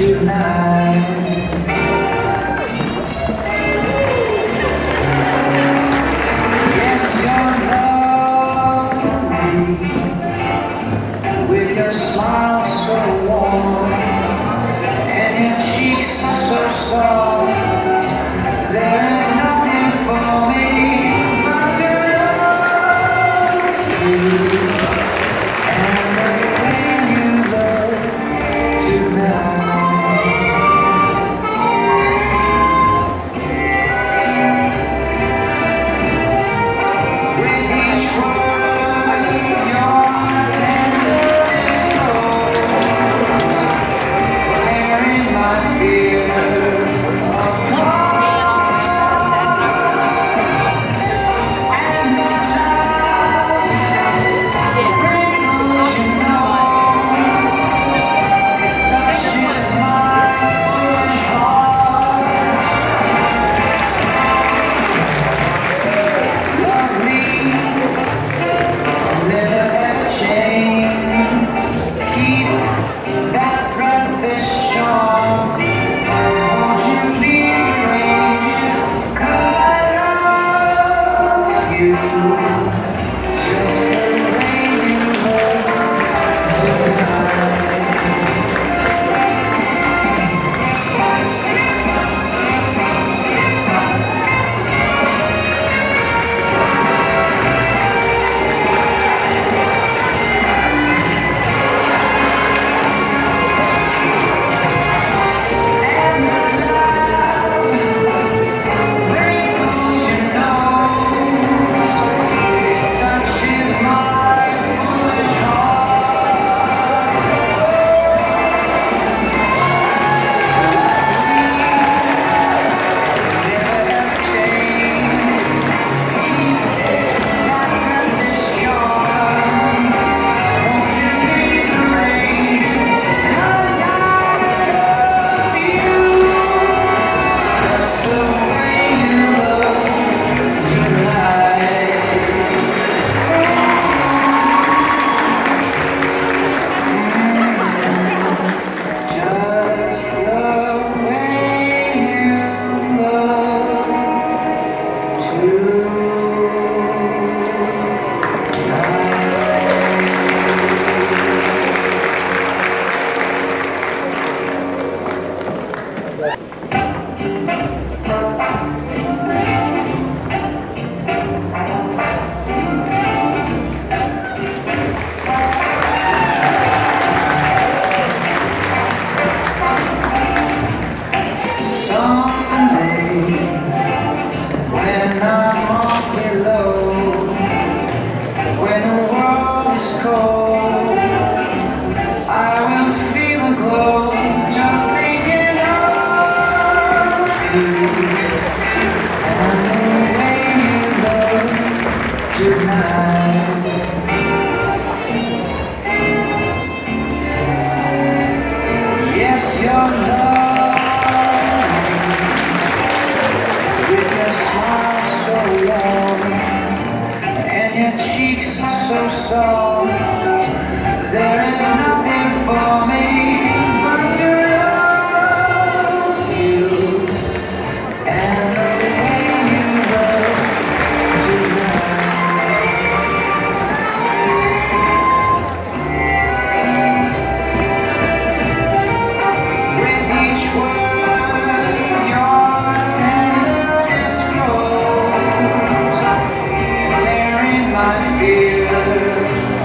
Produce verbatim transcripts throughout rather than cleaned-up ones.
My fear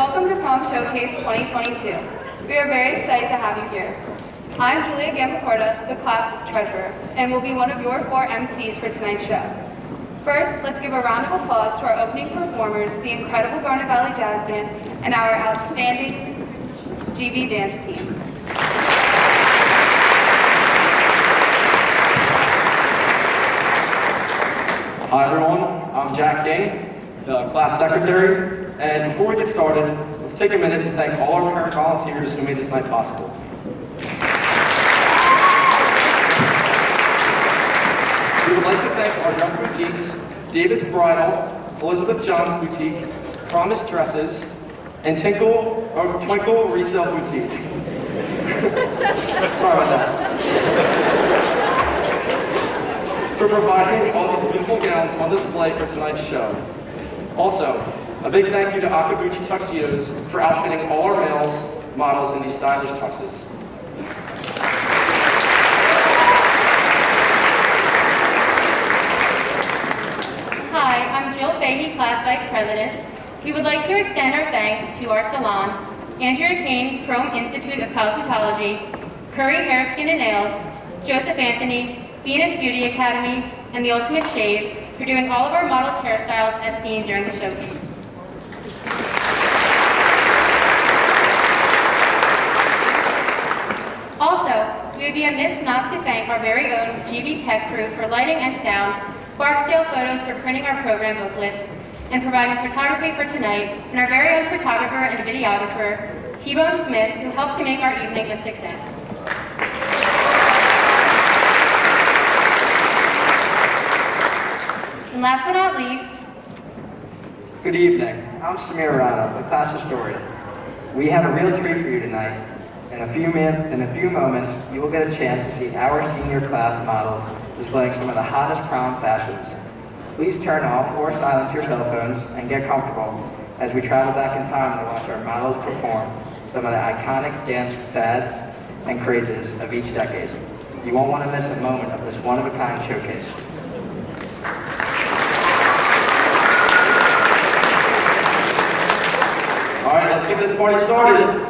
Welcome to Prom Showcase twenty twenty-two. We are very excited to have you here. I'm Julia Gambacorda, the class treasurer, and will be one of your four M Cs for tonight's show. First, let's give a round of applause to our opening performers, the incredible Garnet Valley Jazz Band, and our outstanding G V dance team. Hi everyone, I'm Jack King, the class secretary, and before we get started, let's take a minute to thank all our parent volunteers who made this night possible. We would like to thank our dress boutiques, David's Bridal, Elizabeth John's Boutique, Promise Dresses, and Tinkle or Twinkle Resale Boutique. Sorry about that. For providing all these beautiful gowns on display for tonight's show. Also, a big thank you to Akabuchi Tuxedos for outfitting all our males models in these stylish tuxes. Hi, I'm Jill Fahey, Class Vice President. We would like to extend our thanks to our salons, Andrea Kane, Chrome Institute of Cosmetology, Curry Hair, Skin and Nails, Joseph Anthony, Venus Beauty Academy, and The Ultimate Shave for doing all of our models' hairstyles as seen during the showcase. Also, we would be amiss not to thank our very own G V Tech crew for lighting and sound, Barksdale Photos for printing our program booklets, and providing photography for tonight, and our very own photographer and videographer, T-Bone Smith, who helped to make our evening a success. And last but not least, good evening. I'm Samir Rana, the class historian. We have a real treat for you tonight. In a few min in a few moments, you will get a chance to see our senior class models displaying some of the hottest prom fashions. Please turn off or silence your cell phones and get comfortable as we travel back in time to watch our models perform some of the iconic dance fads and crazes of each decade. You won't want to miss a moment of this one-of-a-kind showcase. All right, let's get this party started.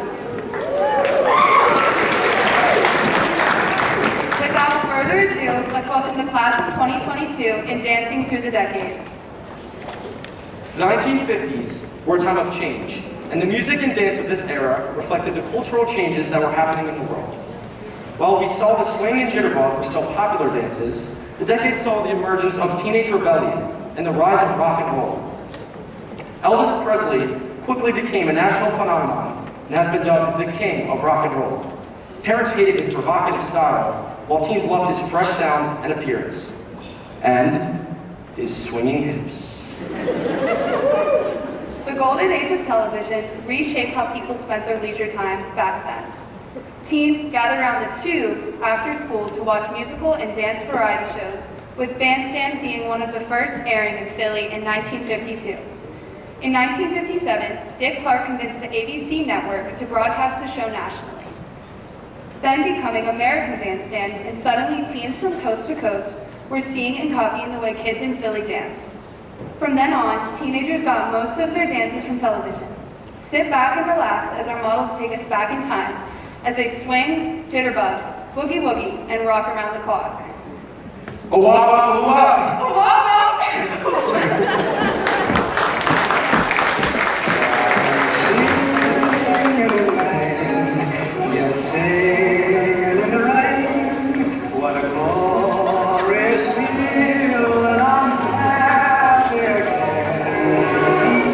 Without further ado, let's welcome the class of twenty twenty-two in Dancing Through the Decades. The nineteen fifties were a time of change, and the music and dance of this era reflected the cultural changes that were happening in the world. While we saw the swing and jitterbug were still popular dances, the decade saw the emergence of teenage rebellion and the rise of rock and roll. Elvis Presley quickly became a national phenomenon and has been dubbed the king of rock and roll. Parents hated his provocative style, while teens loved his fresh sounds and appearance. And his swinging hips. The golden age of television reshaped how people spent their leisure time back then. Teens gathered around the tube after school to watch musical and dance variety shows, with Bandstand being one of the first airing in Philly in nineteen fifty-two. In nineteen fifty-seven, Dick Clark convinced the A B C network to broadcast the show nationally, then becoming American Bandstand, and suddenly teens from coast to coast were seeing and copying the way kids in Philly danced. From then on, teenagers got most of their dances from television. Sit back and relax as our models take us back in time as they swing, jitterbug, boogie woogie, and rock around the clock. Owa, Singing in the rain, what a glorious feel when I'm happy again.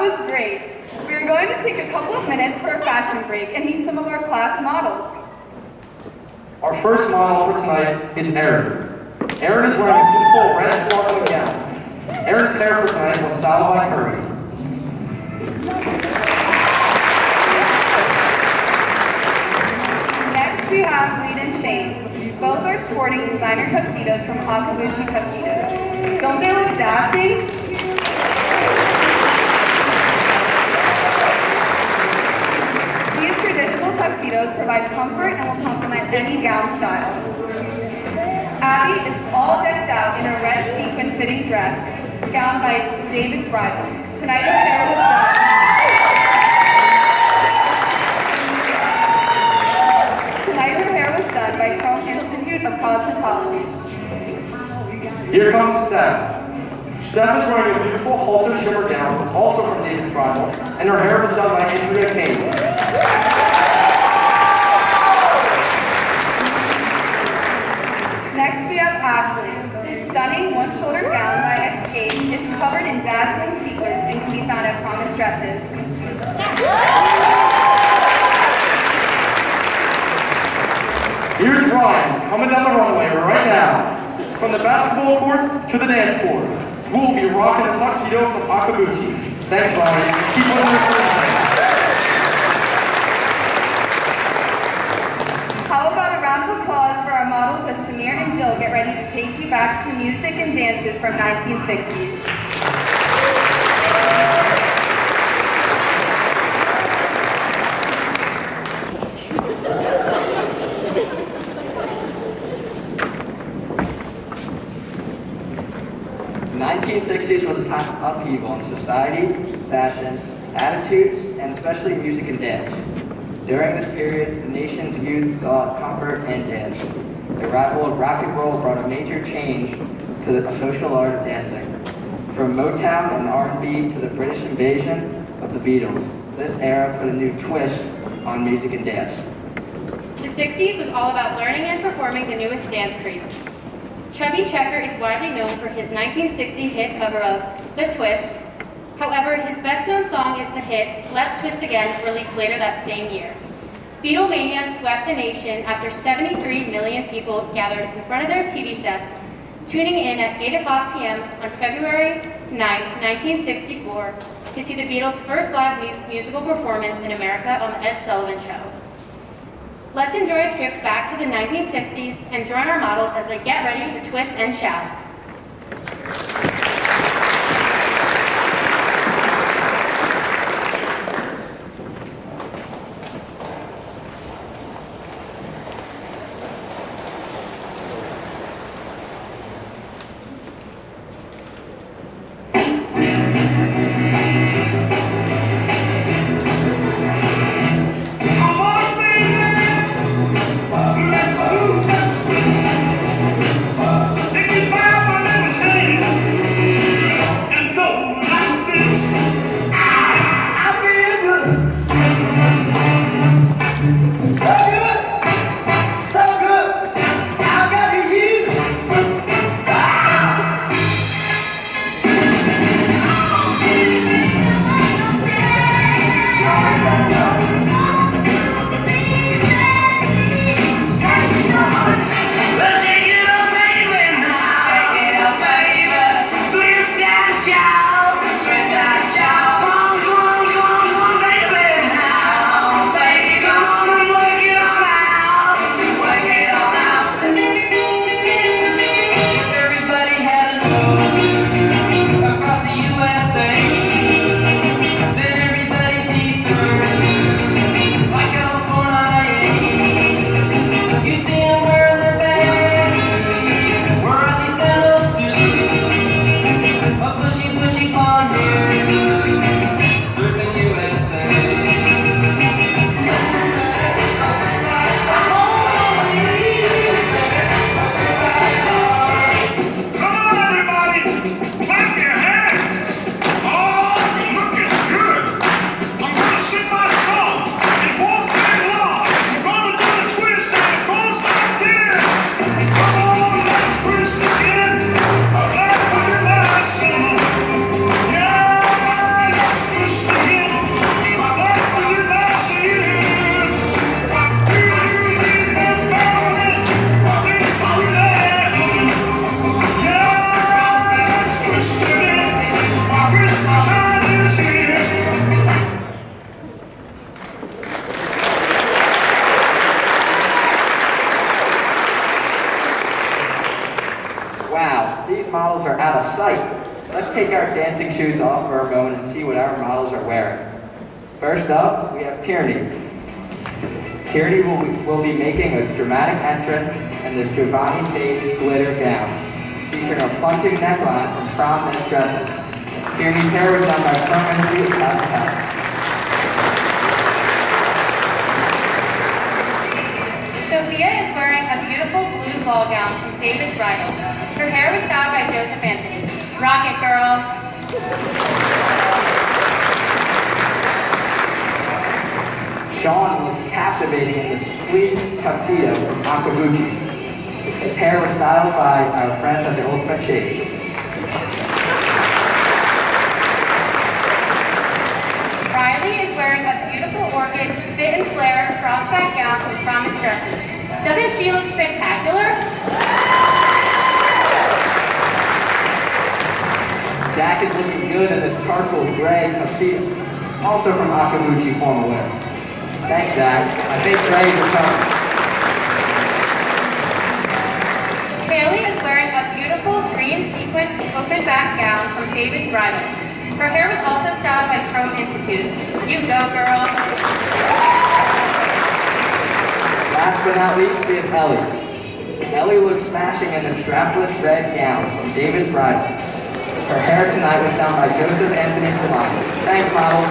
was great. We are going to take a couple of minutes for a fashion break and meet some of our class models. Our first model for tonight is Erin. Erin is wearing a beautiful red sparkling gown. Erin's hair for tonight was styled by Curry. Next we have Reed and Shane. Both are sporting designer tuxedos from Akabuchi Tuxedos. Don't they look dashing? These traditional tuxedos provide comfort and will complement any gown style. Abby is all decked out in a red sequin fitting dress, gowned by David's Bridal. Tonight her hair was done. Tonight her hair was done by Chrome Institute of Cosmetology. Here comes Steph. Steph is wearing a beautiful halter shimmer gown, also from David's Bridal, and her hair was done by Andrea Kane. Next we have Ashley. This stunning one-shoulder gown by Escape is covered in dazzling sequins and can be found at Promise Dresses. Here's Ryan, coming down the runway right now. From the basketball court to the dance floor, we will be rocking a tuxedo from Akabuchi. Thanks, Ryan. Keep on your service. How about a round of applause for our models as Samir and Jill get ready to take you back to music and dances from nineteen sixties. The nineteen sixties was a time of upheaval in society, fashion, attitudes, and especially music and dance. During this period, the nation's youth sought comfort and dance. The arrival of rock and roll brought a major change to the social art of dancing. From Motown and R and B to the British invasion of the Beatles, this era put a new twist on music and dance. The sixties was all about learning and performing the newest dance crazes. Chubby Checker is widely known for his nineteen sixty hit cover of The Twist. However, his best-known song is the hit Let's Twist Again, released later that same year. Beatlemania swept the nation after seventy-three million people gathered in front of their T V sets, tuning in at eight o'clock p m on February ninth, nineteen sixty-four, to see the Beatles' first live mu musical performance in America on The Ed Sullivan Show. Let's enjoy a trip back to the nineteen sixties and join our models as they get ready to twist and shout. Let's do, let's twist. Think about take our dancing shoes off for a moment and see what our models are wearing. First up, we have Tierney. Tierney will, will be making a dramatic entrance in this Giovanni Sage glitter gown, featuring a plunging neckline from prom miss dresses. Tierney's hair was done by Permanency of Hospitality. Sophia is wearing a beautiful blue ball gown from David's Bridal. Her hair was styled by Joseph Anthony. Rock it, girl! Sean looks captivating in the sleek tuxedo from Akabuchi. His hair was styled by our friends at the Ultimate Shades. Riley is wearing a beautiful orchid fit and flare crossback gown with promise dresses. Doesn't she look spectacular? Zach is looking good in this charcoal gray tuxedo, also from Akabuchi Formal Wear. Thanks, Zach. I think grays are coming. Haley is wearing a beautiful green sequin open back gown from David's Bridal. Her hair was also styled by Chrome Institute. You go, girl! Last but not least, we have Ellie. Ellie looks smashing in the strapless red gown from David's Bridal. Her hair tonight was done by Joseph Anthony Salon. Thanks, models.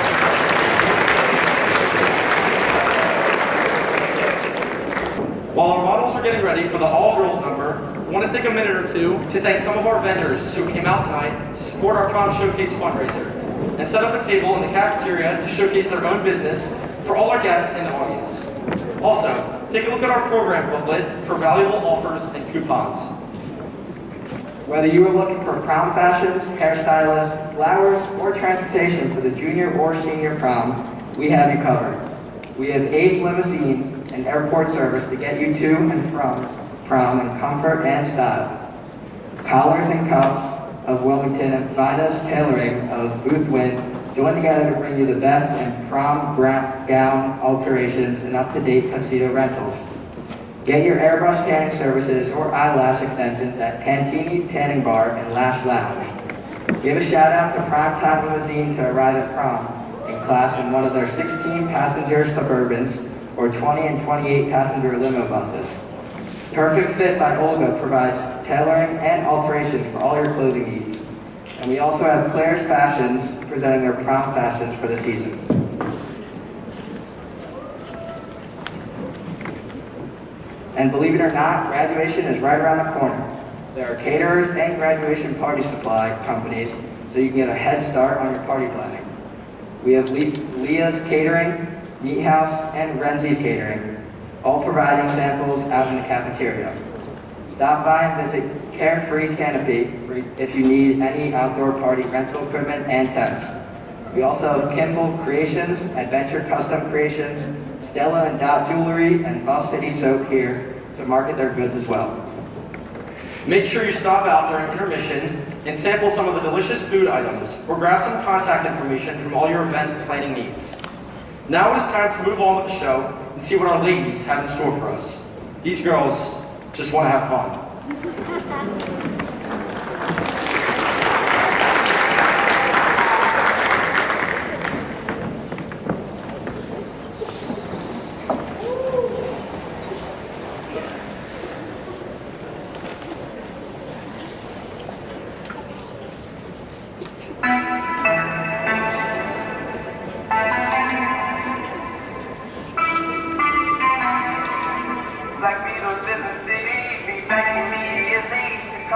While our models are getting ready for the all-girls number, I want to take a minute or two to thank some of our vendors who came out tonight to support our Prom Showcase fundraiser and set up a table in the cafeteria to showcase their own business for all our guests in the audience. Also, take a look at our program booklet for valuable offers and coupons. Whether you are looking for prom fashions, hairstylists, flowers, or transportation for the junior or senior prom, we have you covered. We have Ace Limousine and airport service to get you to and from prom in comfort and style. Collars and Cuffs of Wilmington and Vida's Tailoring of Booth Wynn join together to bring you the best in prom gown alterations and up-to-date tuxedo rentals. Get your airbrush tanning services or eyelash extensions at Tantini Tanning Bar and Lash Lounge. Give a shout out to Primetime Limousine to arrive at prom in class in one of their sixteen passenger Suburbans or twenty and twenty-eight passenger limo buses. Perfect Fit by Olga provides tailoring and alterations for all your clothing needs. And we also have Claire's Fashions presenting their prom fashions for the season. And believe it or not, graduation is right around the corner. There are caterers and graduation party supply companies, so you can get a head start on your party planning. We have Leah's Catering, Meat House, and Renzi's Catering, all providing samples out in the cafeteria. Stop by and visit Carefree Canopy if you need any outdoor party rental equipment and tents. We also have Kimball Creations, Adventure Custom Creations, Stella and Dot Jewelry, and Buff City Soap here to market their goods as well. Make sure you stop out during intermission and sample some of the delicious food items or grab some contact information from all your event planning needs. Now it is time to move on with the show and see what our ladies have in store for us. These girls just want to have fun. Black Beatles in the city, be back immediately to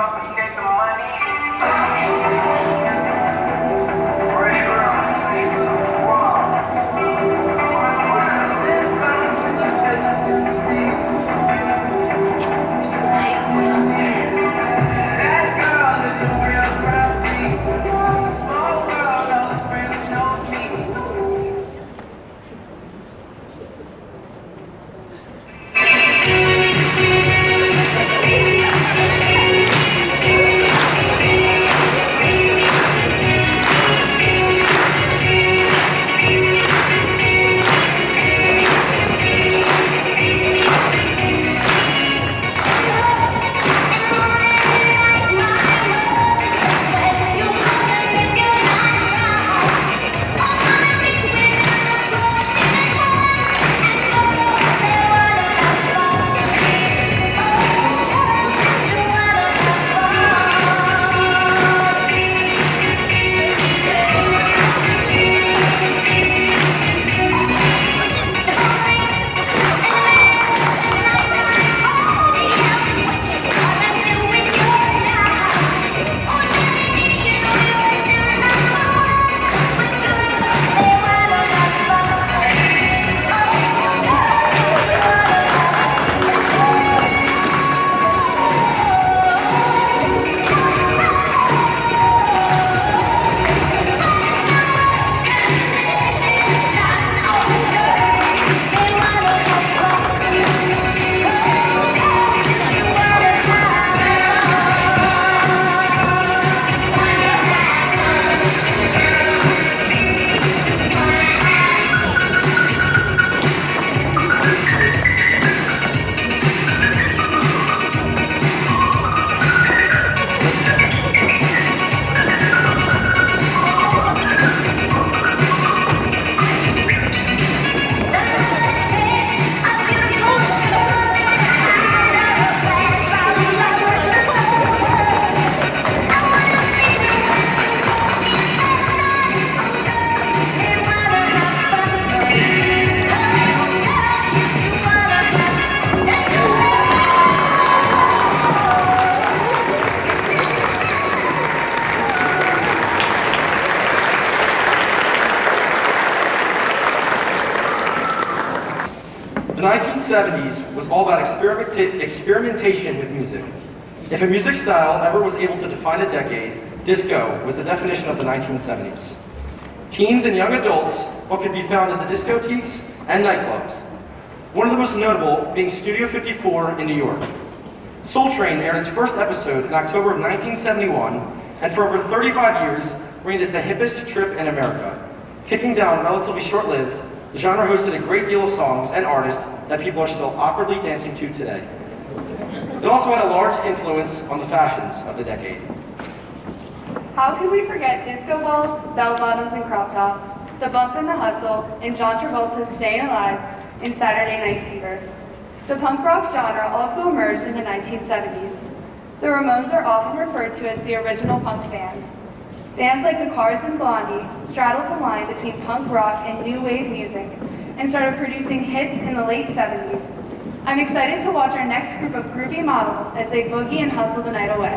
nineteen seventies was all about experimenta experimentation with music. If a music style ever was able to define a decade, disco was the definition of the nineteen seventies. Teens and young adults, what could be found in the discotheques and nightclubs. One of the most notable being Studio fifty-four in New York. Soul Train aired its first episode in October of nineteen seventy-one, and for over thirty-five years reigned as the hippest trip in America. Kicking down relatively short-lived, the genre hosted a great deal of songs and artists that people are still awkwardly dancing to today. It also had a large influence on the fashions of the decade. How can we forget disco balls, bell-bottoms, and crop tops, the bump and the hustle, and John Travolta's Staying Alive in Saturday Night Fever? The punk rock genre also emerged in the nineteen seventies. The Ramones are often referred to as the original punk band. Bands like the Cars and Blondie straddled the line between punk rock and new wave music and started producing hits in the late seventies. I'm excited to watch our next group of groovy models as they boogie and hustle the night away.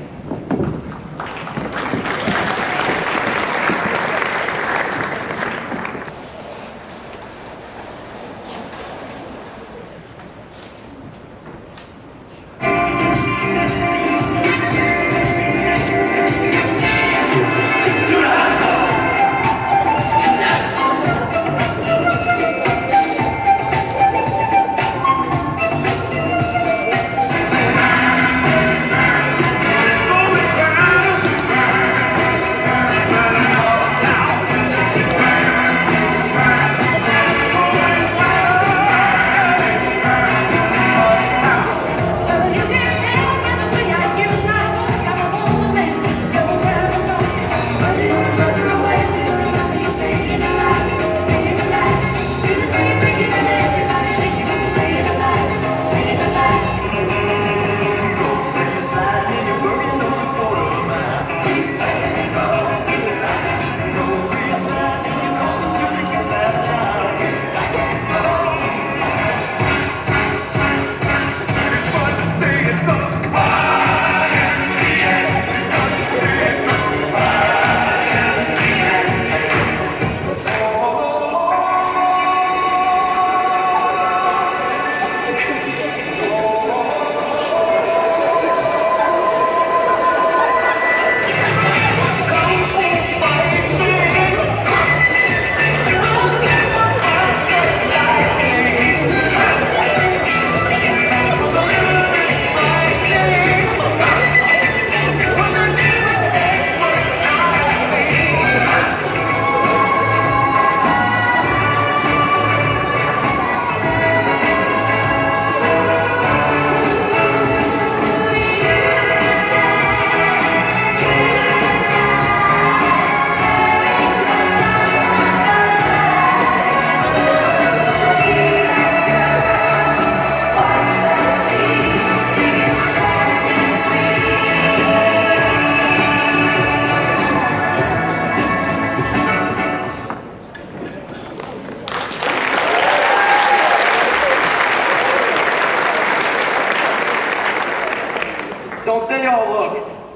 Don't they all look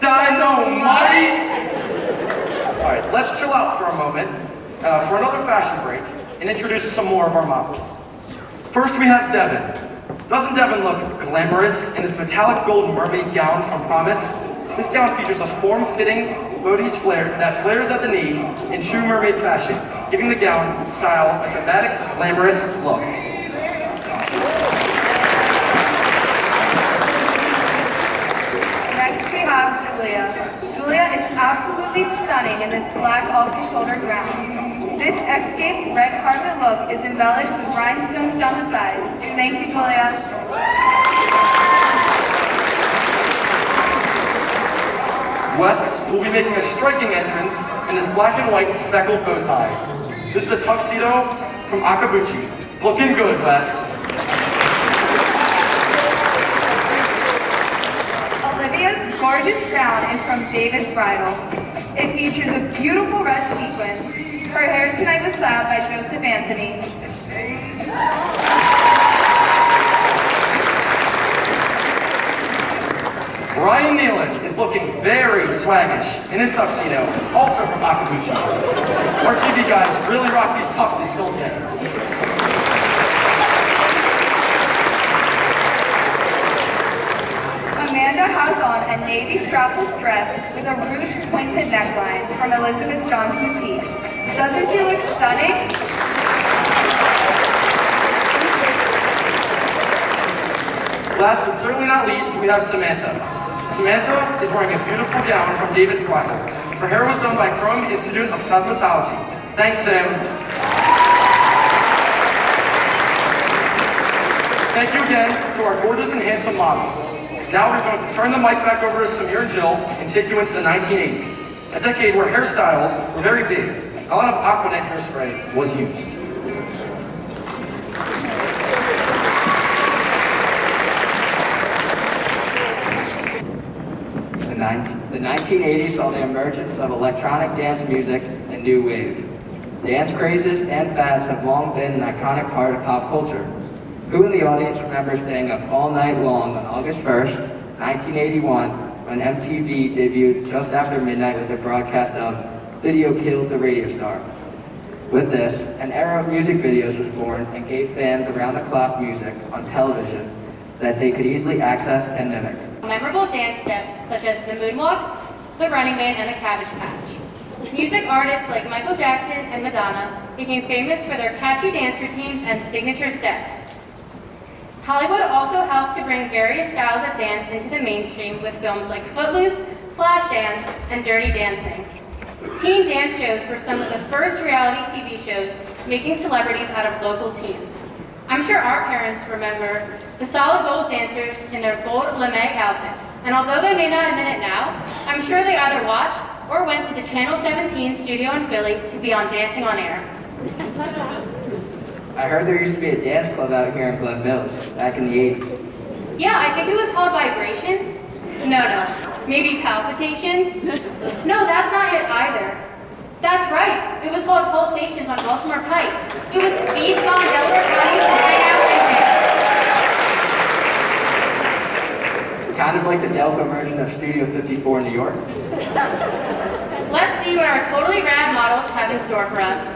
dynamite? All right, let's chill out for a moment uh, for another fashion break and introduce some more of our models. First, we have Devin. Doesn't Devin look glamorous in this metallic gold mermaid gown from Promise? This gown features a form-fitting bodice flare that flares at the knee in true mermaid fashion, giving the gown style a dramatic, glamorous look. Julia. Julia is absolutely stunning in this black off-the-shoulder gown. This escape red carpet look is embellished with rhinestones down the sides. Thank you, Julia. Wes will be making a striking entrance in this black and white speckled bow tie. This is a tuxedo from Akabuchi. Looking good, Wes. Olivia's gorgeous gown is from David's Bridal. It features a beautiful red sequence. Her hair tonight was styled by Joseph Anthony. Ryan Nealon is looking very swaggish in his tuxedo, also from Akabuchi. Our T V guys really rock these tuxes, don't they? Sophia has on a navy strapless dress with a rouge pointed neckline from Elizabeth John's Boutique. Doesn't she look stunning? Last but certainly not least, we have Samantha. Samantha is wearing a beautiful gown from David's Bridal. Her hair was done by Chrome Institute of Cosmetology. Thanks, Sam. Thank you again to our gorgeous and handsome models. Now we're going to turn the mic back over to Samir and Jill and take you into the nineteen eighties, a decade where hairstyles were very big. A lot of Aquanet hairspray was used. The nineteen eighties saw the emergence of electronic dance music and new wave. Dance crazes and fads have long been an iconic part of pop culture. Who in the audience remembers staying up all night long on August first, nineteen eighty-one, when M T V debuted just after midnight with their broadcast of Video Killed the Radio Star? With this, an era of music videos was born and gave fans around-the-clock music on television that they could easily access and mimic. Memorable dance steps such as the moonwalk, the running man, and the cabbage patch. Music artists like Michael Jackson and Madonna became famous for their catchy dance routines and signature steps. Hollywood also helped to bring various styles of dance into the mainstream with films like Footloose, Flashdance, and Dirty Dancing. Teen dance shows were some of the first reality T V shows making celebrities out of local teens. I'm sure our parents remember the solid gold dancers in their gold lame outfits, and although they may not admit it now, I'm sure they either watched or went to the Channel seventeen studio in Philly to be on Dancing on Air. I heard there used to be a dance club out here in Glen Mills, back in the eighties. Yeah, I think it was called Vibrations. No, no, maybe Palpitations. No, that's not it either. That's right, it was called Pulsations on Baltimore Pike. It was B's gone Delaware County to hang out and dance. Kind of like the Delco version of Studio fifty-four in New York. Let's see what our totally rad models have in store for us.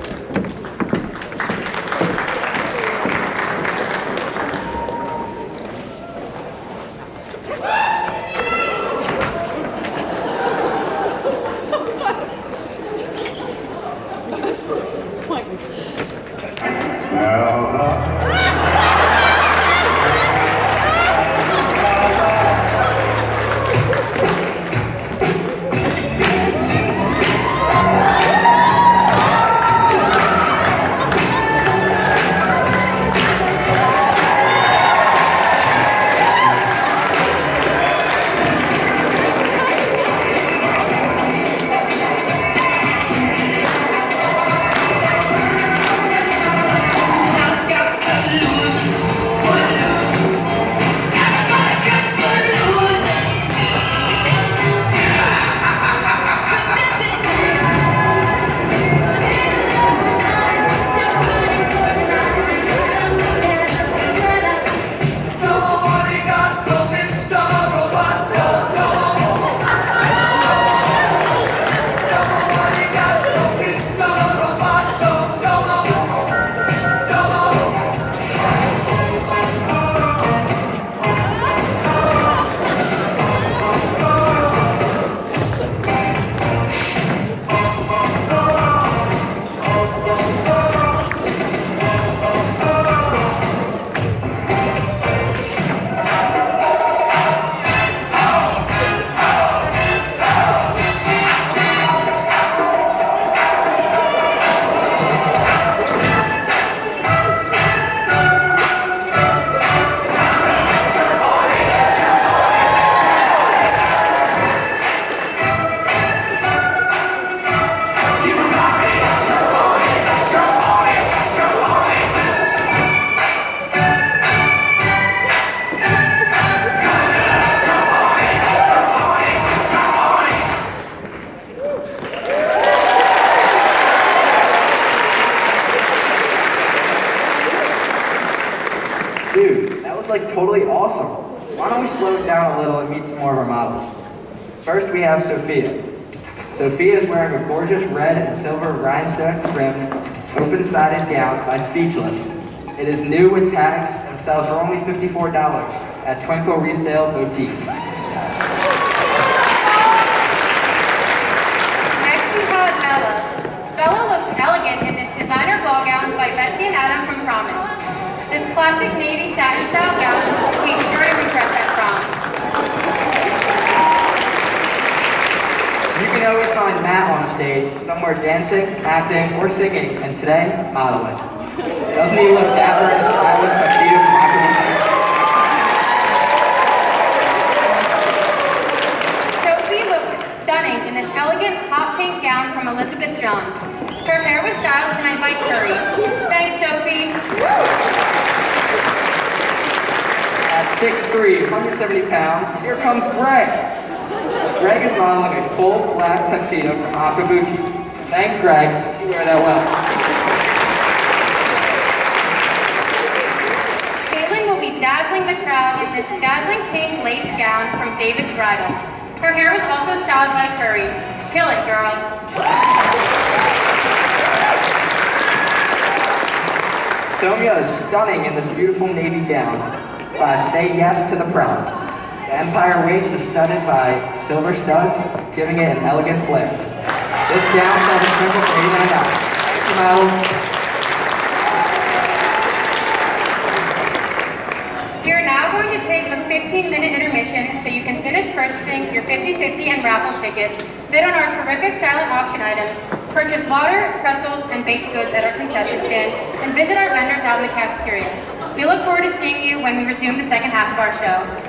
Dude, that was like totally awesome. Why don't we slow it down a little and meet some more of our models? First we have Sophia. Sophia is wearing a gorgeous red and silver rhinestone trimmed, open-sided gown by Speechless. It is new with tags and sells for only fifty-four dollars at Twinkle Resale Boutique. This classic navy satin style gown will be sure to impress at prom. You can always find Matt on the stage, somewhere dancing, acting, or singing, and today, modeling. Doesn't he look dapper in a stylish tuxedo from Aquaman? Sophie looks stunning in this elegant hot pink gown from Elizabeth Johns. Her hair was styled tonight by Curry. Thanks, Sophie. At six three, one hundred seventy pounds, here comes Greg. Greg is modeling a full black tuxedo from Akabuchi. Thanks, Greg. You wear that well. Caitlin will be dazzling the crowd in this dazzling pink lace gown from David's Bridal. Her hair was also styled by Curry. Kill it, girl. Sonia is stunning in this beautiful navy gown. Class Say Yes to the Prom. The Empire waist is studded by silver studs, giving it an elegant flair. This gown sells a triple for eighty-nine dollars. Thanks, models. We are now going to take a fifteen minute intermission so you can finish purchasing your fifty fifty and raffle tickets, bid on our terrific silent auction items, purchase water, pretzels, and baked goods at our concession stand, and visit our vendors out in the cafeteria. We look forward to seeing you when we resume the second half of our show.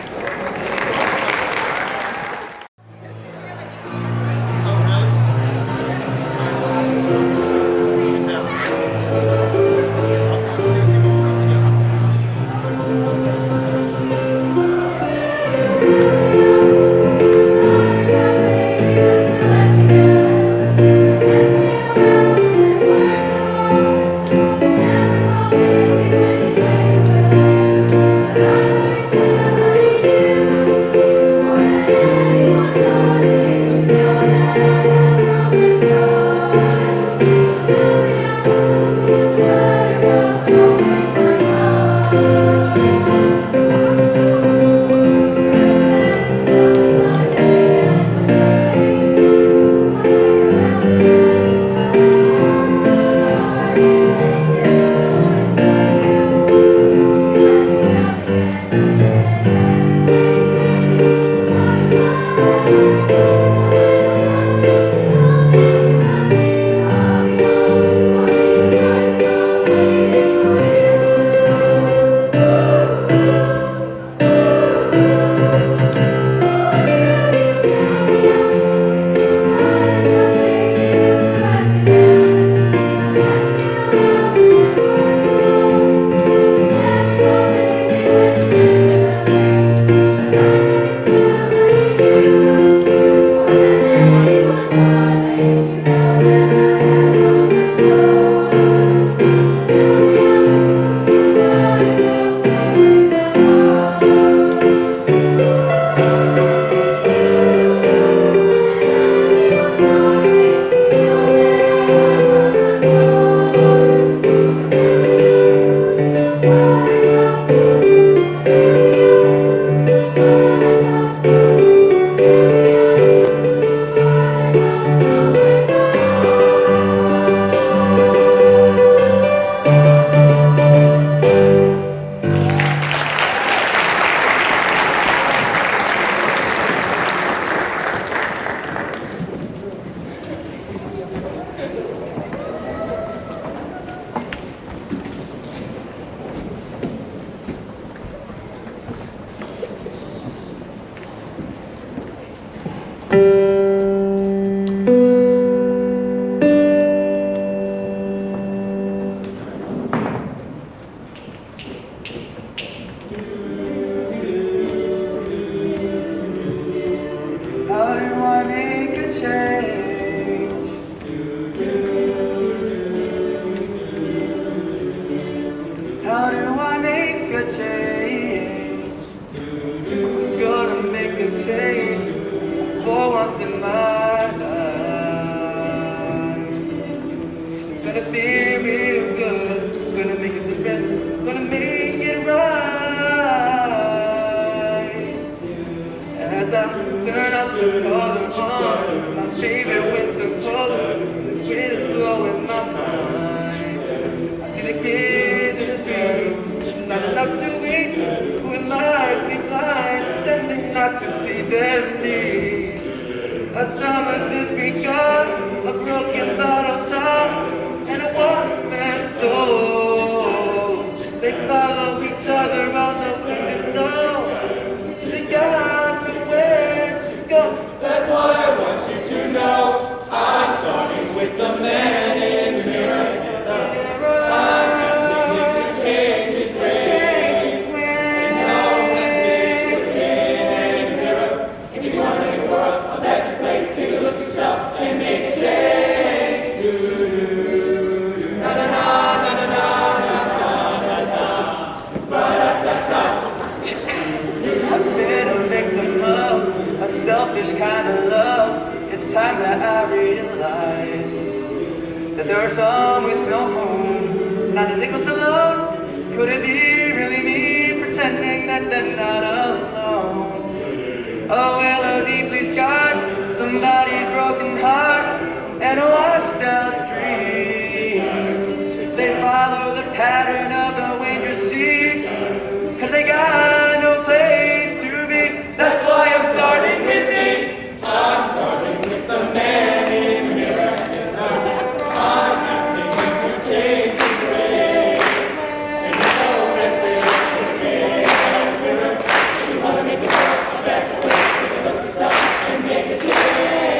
their need. A summer's disregard, a broken bottle top, and a one-man soul. They follow each other on the winter know. They got nowhere to go. That's why I want you to know I'm starting with the man in the mirror. I'm asking him to change his ways. And no message in the mirror. If you want to make the world a better place, take a look at yourself and make a change. Do-do-do. Na-na-na, na-na-na, na-na-na, ba-da-da-da. I've been a victim of a selfish kind of love. It's time that I realize that there are some with no home, not a nickel to loan. Could it be really me pretending that they're not alone? Oh, well, a deeply scarred, somebody's broken heart, and a washed out dream. They follow the pattern of the wind you see, 'cause they got no place to be. That's why I'm starting with me. I'm starting with the man in the mirror. I'm asking him to change his ways. And no message in the mirror. If you want to make the world a better place, take a look yourself and make a change.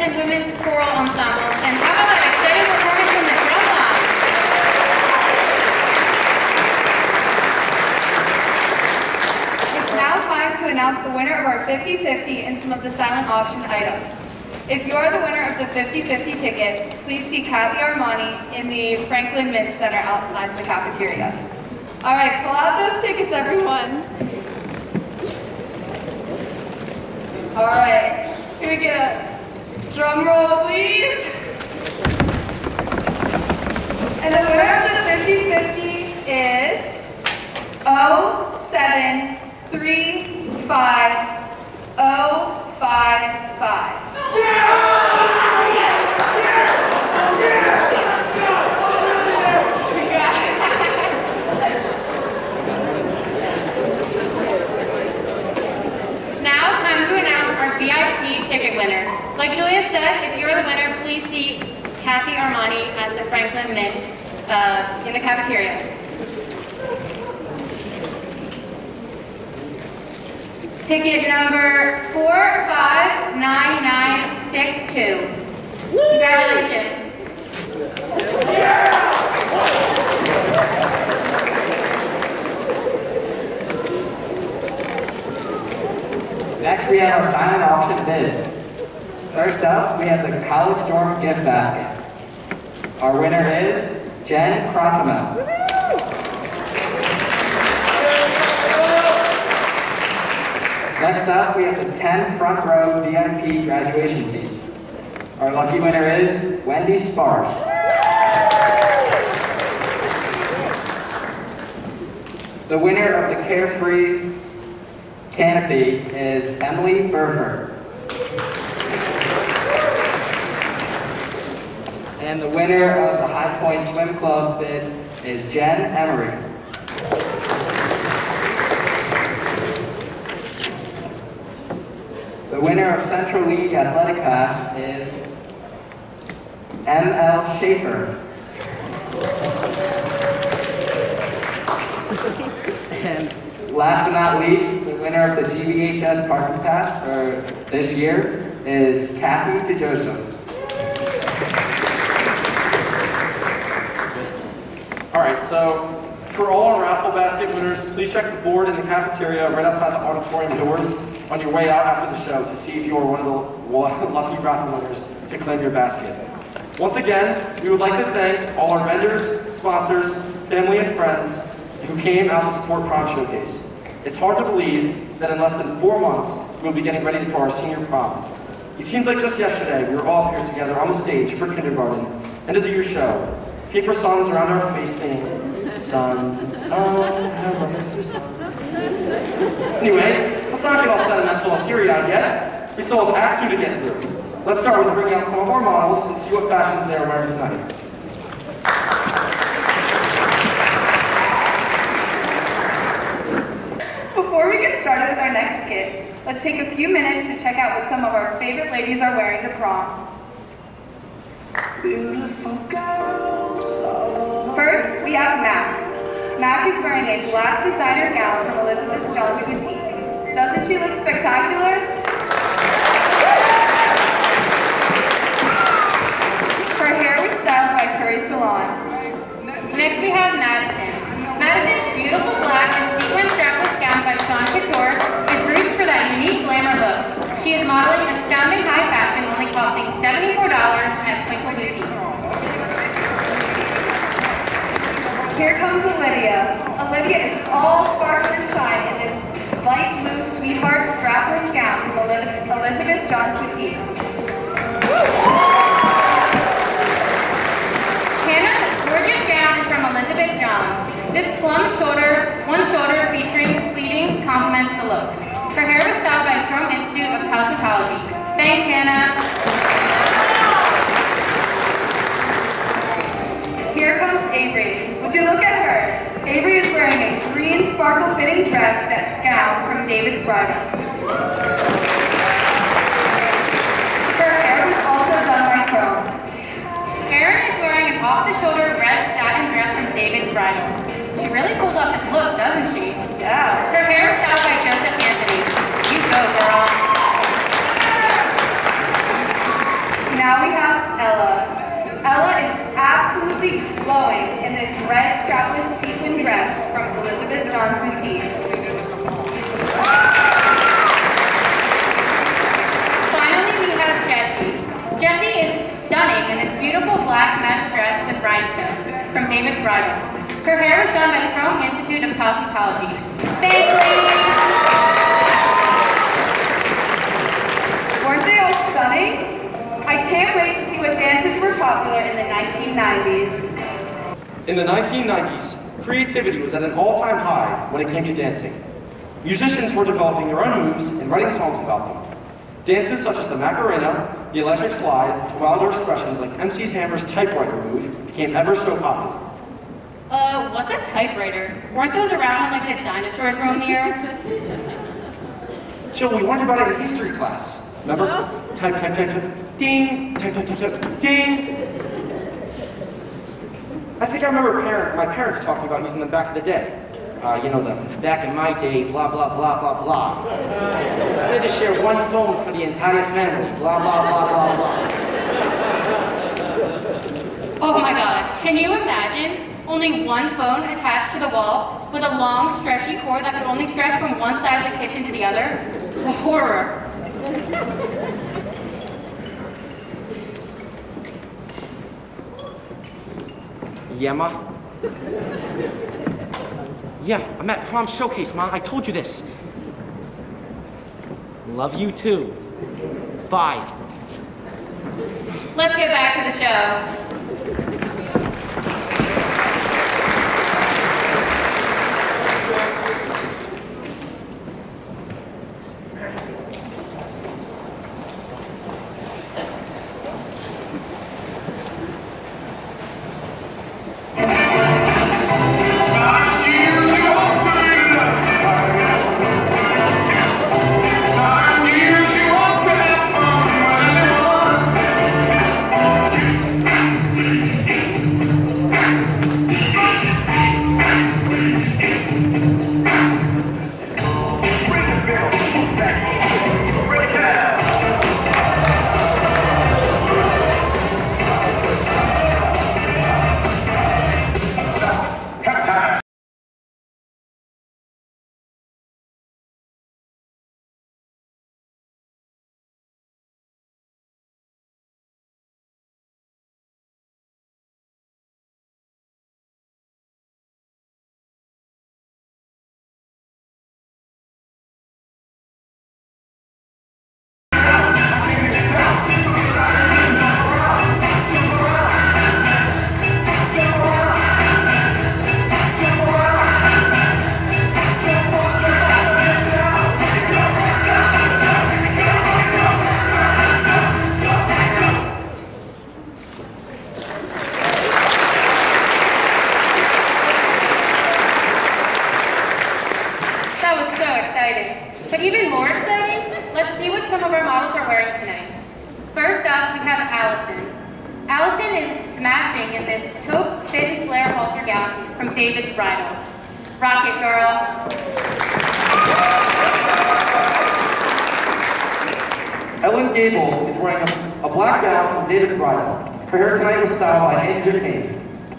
and women's choral ensembles, and how about that exciting performance from the drum line? It's now time to announce the winner of our fifty fifty and some of the silent auction items. If you are the winner of the fifty fifty ticket, please see Kathy Armani in the Franklin Mint Center outside the cafeteria. All right, pull out those tickets, everyone. All right, can we get a drum roll, please? And the winner of the fifty fifty is oh seven three five oh five five. Now, time to announce our V I P ticket winner. Like Julia said, if you're the winner, please see Kathy Armani at the Franklin Mint uh, in the cafeteria. Ticket number four five nine nine six two. Congratulations. Next, we have our silent auction bid. First up, we have the College Dorm gift basket. Our winner is Jen Crocomel. Next up, we have the ten front row V I P graduation seats. Our lucky winner is Wendy Sparks. The winner of the Carefree canopy is Emily Burford. And the winner of the High Point Swim Club bid is Jen Emery. The winner of Central League Athletic Pass is M L Schaefer. And last but not least, the winner of the G V H S Parking Pass for this year is Kathy DeJoseph. All right, so for all our raffle basket winners, please check the board in the cafeteria right outside the auditorium doors on your way out after the show to see if you are one of the lucky raffle winners to claim your basket. Once again, we would like to thank all our vendors, sponsors, family, and friends who came out to support Prom Showcase. It's hard to believe that in less than four months, we'll be getting ready for our senior prom. It seems like just yesterday, we were all here together on the stage for kindergarten, end of the year show. Paper songs around our face singing, sun, sun, hello, Mister Sun. Anyway, let's not get all sentimental and teary-eyed yet. We still have Act Two to get through. Let's start with bringing out some of our models and see what fashions they are wearing tonight. Before we get started with our next skit, let's take a few minutes to check out what some of our favorite ladies are wearing to prom. Beautiful girls. First, we have Mac. Mac is wearing a black designer gown from Elizabeth John's Boutique. Doesn't she look spectacular? Her hair was styled by Curry Salon. Next we have Madison. Madison's beautiful black and sequin strapless gown by Sean Couture is roots for that unique glamour look. She is modeling astounding high fashion, only costing seventy-four dollars at Twinkle Boutique. Here comes Olivia. Olivia is all sparkle and shine in this light blue sweetheart strapless gown from Elizabeth John's Boutique. Hannah's gorgeous gown is from Elizabeth Johns. This plum shoulder, one shoulder featuring pleating complements the look. Her hair was styled by Chrome Institute of Cosmetology. Thanks, Hannah. Here comes Avery. Would you look at her? Avery is wearing a green sparkle fitting dress gown from David's Bridal. Her hair was also done by Chrome. Erin is wearing an off-the-shoulder red satin dress from David's Bridal. She really pulled off this look, doesn't she? Yeah. Her hair is styled by Joseph Anthony. You go, girl. in this beautiful black mesh dress with rhinestones from David's Bridal. Her hair was done by the Chrome Institute of Cosmetology. Thanks, ladies! Weren't they all stunning? I can't wait to see what dances were popular in the nineteen nineties. In the nineteen nineties, creativity was at an all-time high when it came to dancing. Musicians were developing their own moves and writing songs about them. Dances such as the Macarena, the Electric Slide, to wilder expressions like M C Hammer's typewriter move became ever so popular. Uh, what's a typewriter? Weren't those around when like the dinosaurs roamed the earth? Jill, we learned about it in history class. Remember? Type, type, type, type, ding, type, type, type, type, ding. I think I remember parent, my parents talking about using them back in the day. Uh, you know, the back in my day, blah, blah, blah, blah, blah. We had to share one phone for the entire family, blah, blah, blah, blah, blah. Oh my god, can you imagine? Only one phone attached to the wall with a long, stretchy cord that could only stretch from one side of the kitchen to the other? The horror. Yeah, Ma? Yeah, I'm at prom showcase, Ma. I told you this. Love you too. Bye. Let's get back to the show. But even more exciting, let's see what some of our models are wearing tonight. First up, we have Allison. Allison is smashing in this taupe fit and flare halter gown from David's Bridal. Rock it, girl. Ellen Gable is wearing a, a black gown from David's Bridal. Her hair tonight was styled by Andrea Kane.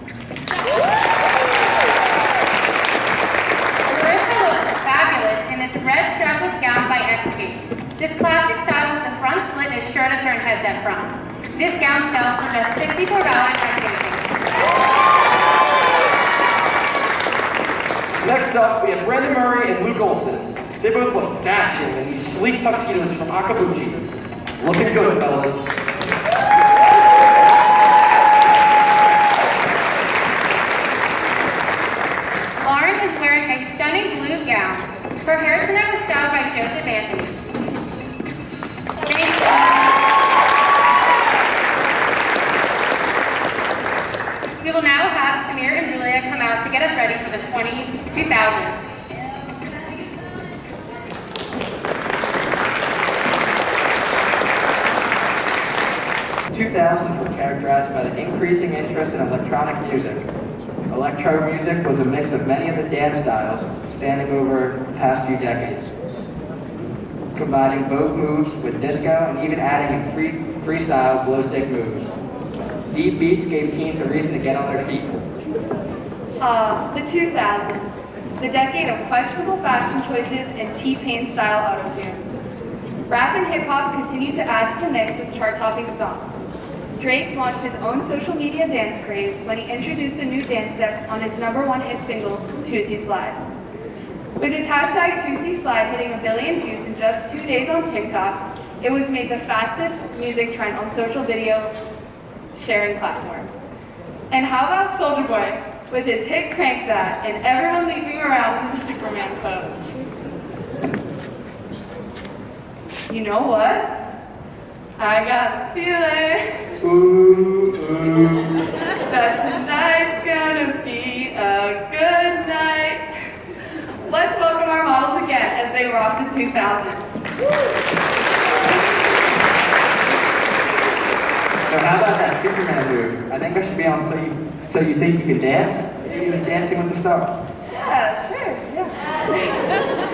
Fabulous in this red strapless gown by Escape. This classic style with the front slit is sure to turn heads at prom. This gown sells for just sixty-four dollars at Macy's. Next up, we have Brandon Murray and Luke Olson. They both look dashing in these sleek tuxedos from Akabuchi. Looking good, fellas. Lauren is wearing a stunning blue gown. Her hair tonight was styled by Joseph Anthony. Thank you. We will now have Samir and Julia come out to get us ready for the two thousands. two thousands were characterized by the increasing interest in electronic music. Electro music was a mix of many of the dance styles spanning over the past few decades, combining Vogue moves with disco and even adding in free, freestyle glow-stick moves. Deep beats gave teens a reason to get on their feet. Ah, the two thousands, the decade of questionable fashion choices and T-Pain style autotune. Rap and hip-hop continued to add to the mix with chart-topping songs. Drake launched his own social media dance craze when he introduced a new dance step on his number one hit single, Toosie Slide. With his hashtag Toosie Slide hitting a billion views in just two days on TikTok, it was made the fastest music trend on social video sharing platform. And how about Soulja Boy with his hit Crank That and everyone leaping around in the Superman pose? You know what? I got a feeling Ooh, ooh. that tonight's gonna be a good night. Let's welcome our models again as they rock the two thousands. So how about that Superman move? I think I should be on So You, so you Think You Can Dance? Maybe even Dancing with the Stars. Yeah, sure, yeah.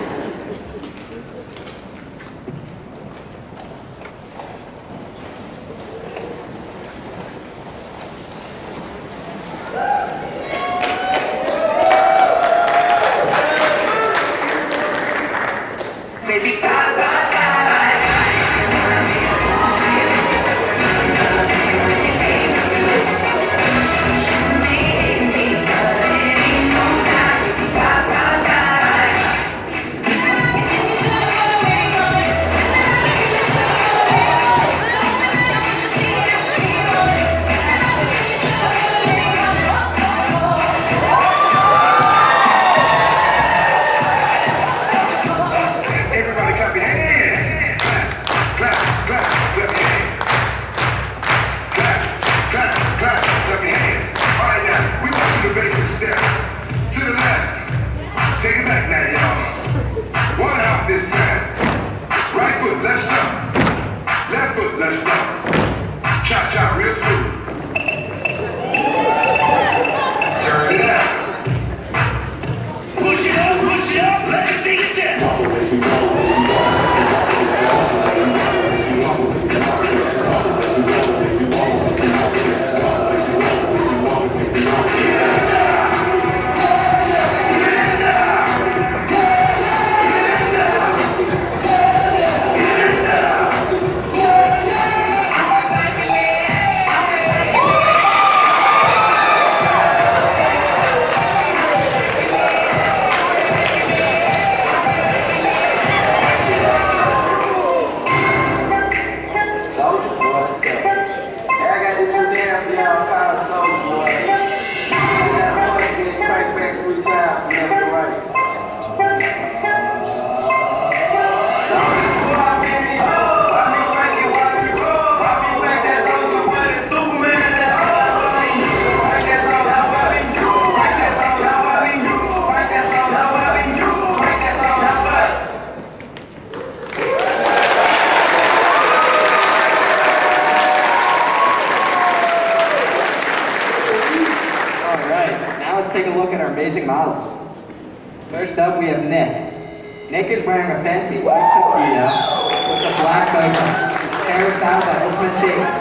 First up, we have Nick. Nick is wearing a fancy white tuxedo with a black coat, hairstyle by Ultimate Shape.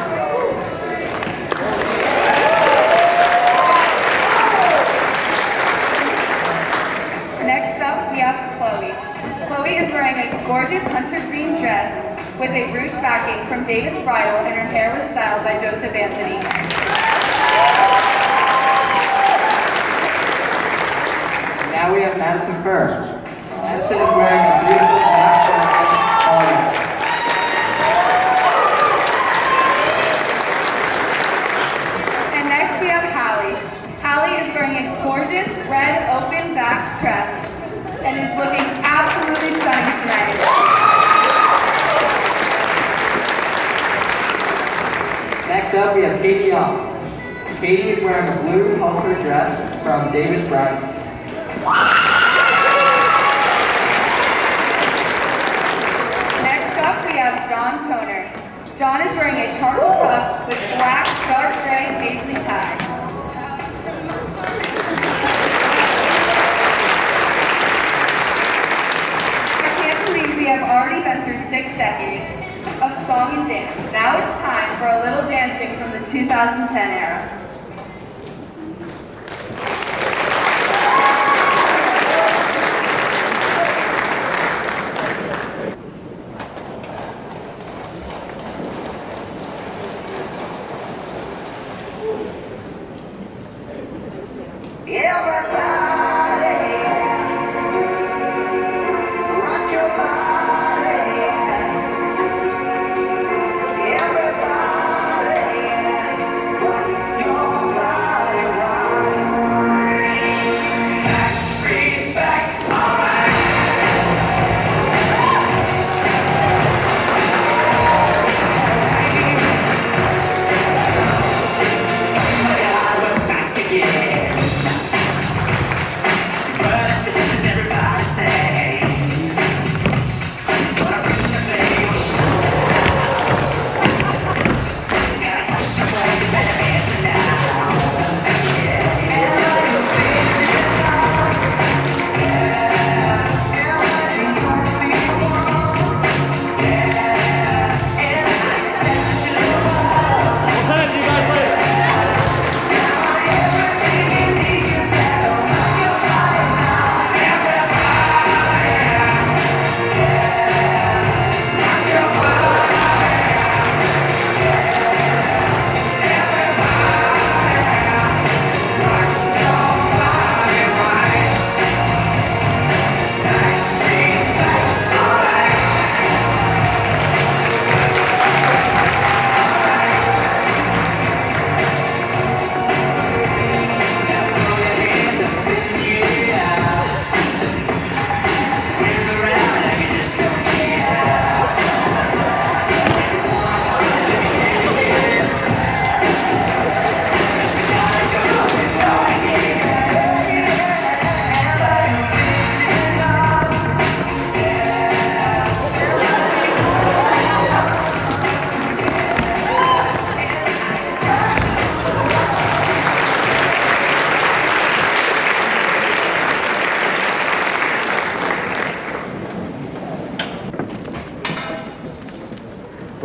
Next up, we have Chloe. Chloe is wearing a gorgeous hunter green dress with a ruched backing from David's Bridal, and her hair was styled by Joseph Anthony. Now we have Madison Fur. Madison is wearing a beautiful black shirt. And next we have Hallie. Hallie is wearing a gorgeous red open-backed dress and is looking absolutely stunning tonight. Next up we have Katie Young. Katie is wearing a blue halter dress from David's Bridal. Next up, we have John Toner. John is wearing a charcoal tux with black, dark gray paisley tie. I can't believe we have already been through six decades of song and dance. Now it's time for a little dancing from the two thousand ten era.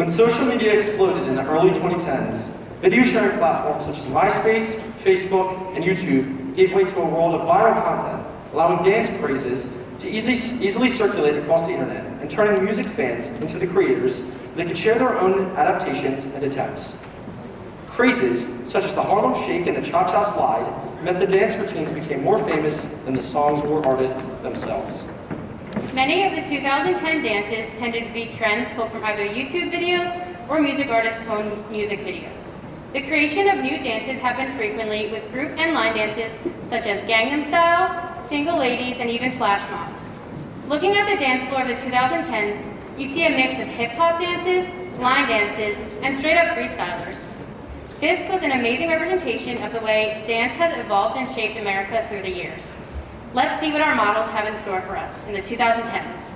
When social media exploded in the early twenty tens, video sharing platforms such as MySpace, Facebook, and YouTube gave way to a world of viral content, allowing dance crazes to easily, easily circulate across the internet and turning music fans into the creators so they could share their own adaptations and attempts. Crazes, such as the Harlem Shake and the Cha-Cha Slide, meant the dance routines became more famous than the songs or artists themselves. Many of the two thousand ten dances tended to be trends pulled from either YouTube videos or music artists' own music videos. The creation of new dances happened frequently with group and line dances such as Gangnam Style, Single Ladies, and even flash mobs. Looking at the dance floor of the two thousand tens, you see a mix of hip-hop dances, line dances, and straight-up freestylers. This was an amazing representation of the way dance has evolved and shaped America through the years. Let's see what our models have in store for us in the two thousand tens.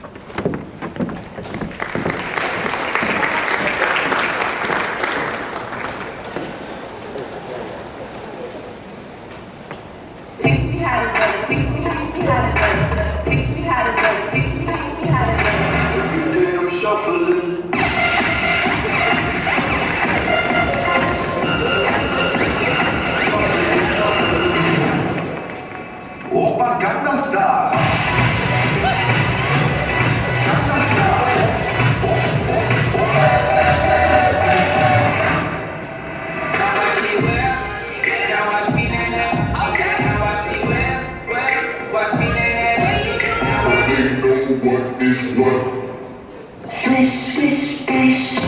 Teach me how to do it. Teach me, teach me how to do it. Teach me how to do it. Teach me, teach me how to do it. Every day I'm shuffling. Oppa Gangnam Style. Gangnam Style. Now I see where, now I see that. Now I see where, where, watch me that. They know what is what. Swish, swish, splash.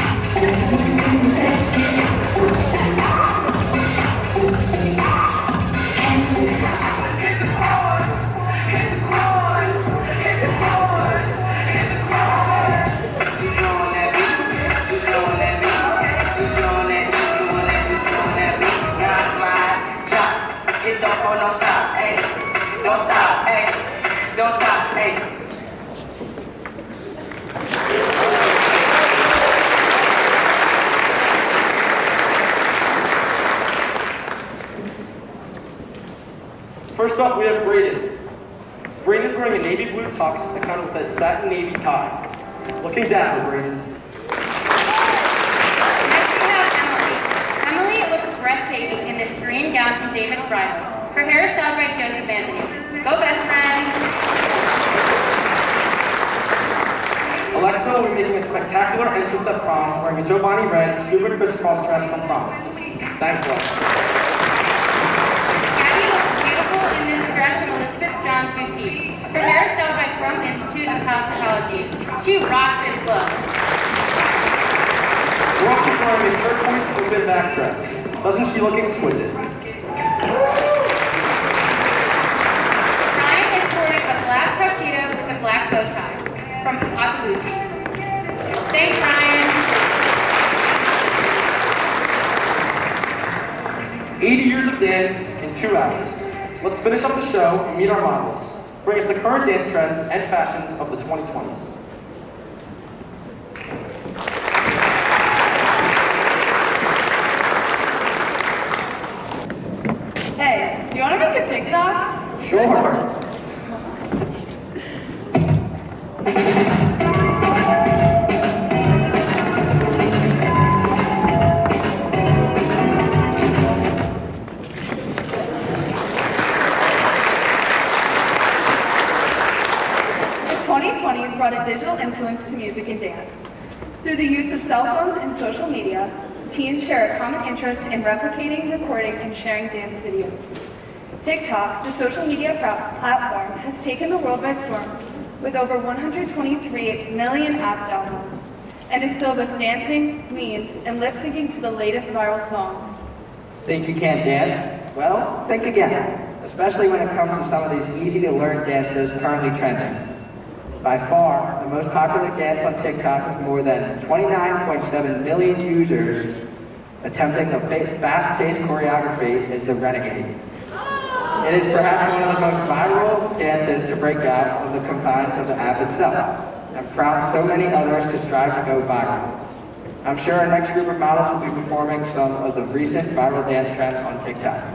First up, we have Braden. Braden is wearing a navy blue tux that comes with a satin navy tie. Looking down, Braden. Next we have Emily. Emily looks breathtaking in this green gown from David's Bridal. Her hair is styled by Joseph Anthony. Go best friend! Alexa will be making a spectacular entrance at prom wearing a Giovanni Red scuba crisscross dress from Promise. Thanks, Alexa. Abby looks beautiful in this dress from Elizabeth John's Boutique. Her hair is styled by Crumb Institute of Cosmetology. She rocks this look. Brooke is wearing a turquoise open back dress. Doesn't she look exquisite? Ryan is sporting a black tuxedo with a black bow tie from Octalucci. Thanks, Ryan. eighty years of dance in two hours. Let's finish up the show and meet our models. Bring us the current dance trends and fashions of the twenty twenties. Hey, do you want to make a TikTok? Sure. twenty twenty has brought a digital influence to music and dance. Through the use of cell phones and social media, teens share a common interest in replicating, recording, and sharing dance videos. TikTok, the social media platform, has taken the world by storm with over one hundred twenty-three million app downloads and is filled with dancing, memes, and lip-syncing to the latest viral songs. Think you can't dance? Well, think again, especially when it comes to some of these easy-to-learn dances currently trending. By far, the most popular dance on TikTok with more than twenty-nine point seven million users attempting the fast-paced choreography is the Renegade. It is perhaps one of the most viral dances to break out of the confines of the app itself, and prompts so many others to strive to go viral. I'm sure our next group of models will be performing some of the recent viral dance trends on TikTok.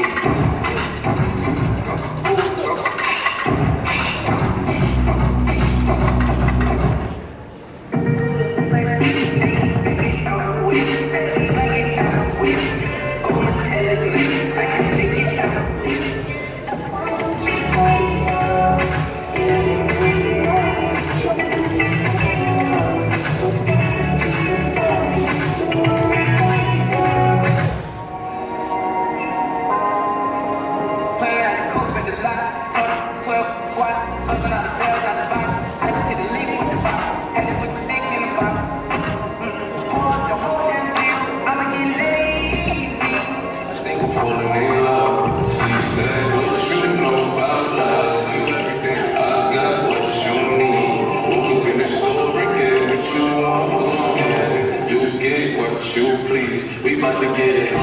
We about to get it.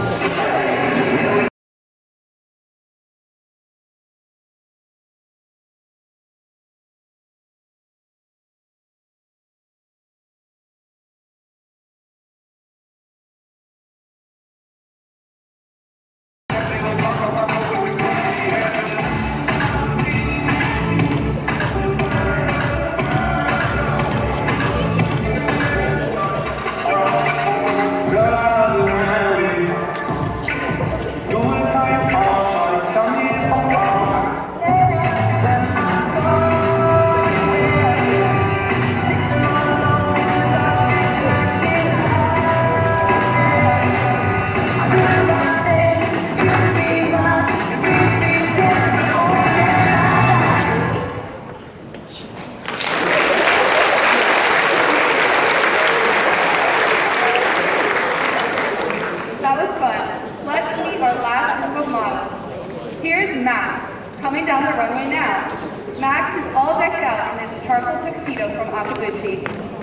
That was fun. Let's meet our last group of models. Here's Max, coming down the runway now. Max is all decked out in his charcoal tuxedo from Akabuchi.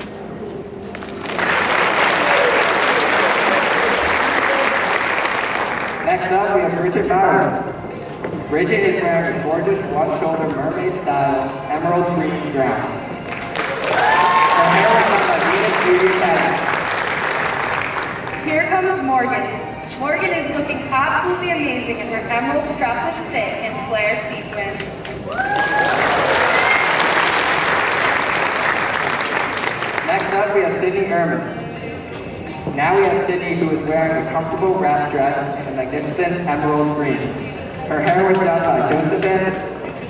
Next up, we have Bridget Bowerman. Bridget is wearing a gorgeous one-shoulder mermaid-style emerald green gown. Her hair was done by Venus Beauty Academy. Here comes Morgan. Morgan is looking absolutely amazing in her emerald strapless sit and flare sequin. Next up, we have Sydney Ehrman. Now we have Sydney, who is wearing a comfortable wrap dress in a magnificent emerald green. Her hair was done by Joseph Anderson.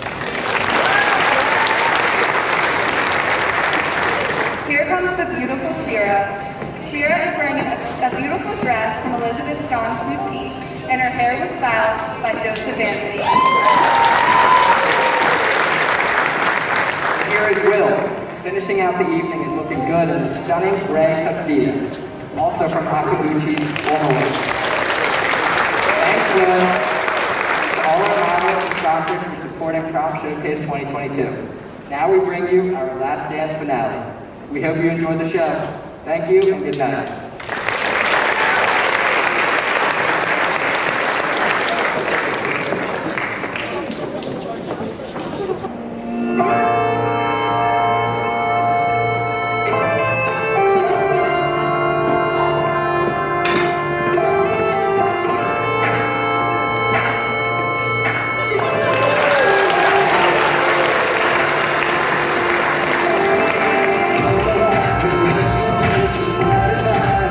Here comes the beautiful Shira. Shira is wearing a, a beautiful dress from Elizabeth John's boutique, and her hair was styled by Joseph Anthony. Here is Will, finishing out the evening and looking good in a stunning gray tuxedo, also from Akabuchi's Formal. Thanks, Will, to all our models and sponsors for supporting Prom Showcase twenty twenty-two. Now we bring you our last dance finale. We hope you enjoyed the show. Thank you and good night. It's